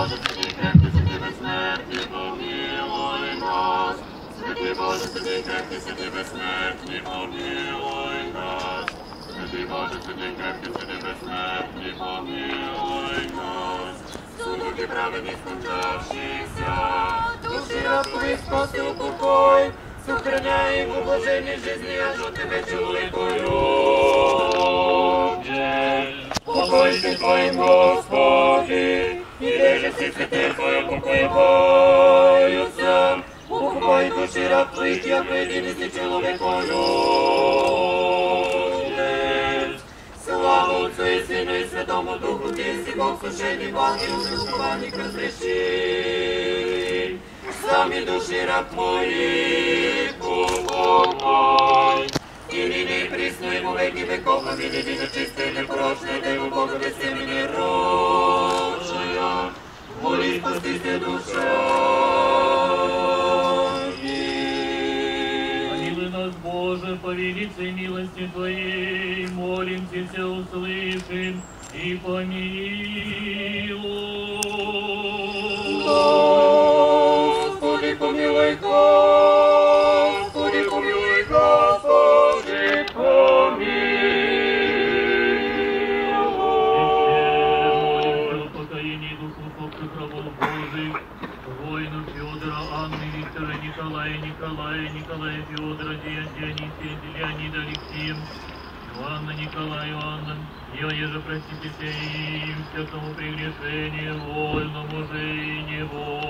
Боже, святий крепкий, святий безсмертний, помилуй нас. Святий Боже, святий крепкий, святий безсмертний, помилуй нас. Святий Боже, святий крепкий, святий безсмертний, помилуй нас. Судоки праведні скончавшихся, душі рабові спаси упокой, сохраняй их в блаженной жизни, аж от Тебе человекою любви. Покойся Твоим, Господи, и реже всех святых Твоем покоеваются. Упокой души раб Твоих, яко единости человекою любви. Слава Отцу и Сыну и Святому Духу, Ты си Бог сушений, Ангел, существований разреши. Сами души раб Твоих упокой. И ныне и присно и во веки веков, аминь, едино чистое, непорочное, Деву Бога без семени рожая, моли спасти се душа. Помилуй нас, Боже, по великой милости Твоей, молимся, все услышим и помилуй. Господи, помилуй, Господи, помилуй, Господи, помилуй. Молимся о покоении душ усопших рабов Божьих, воинов Федора, Анны, Виктора, Николая, Федора, Дионисия, Леонида, Алексея, Иоанна, Николая, Иоанна, еже простите им, всякому прегрешению, вольному же и невольному.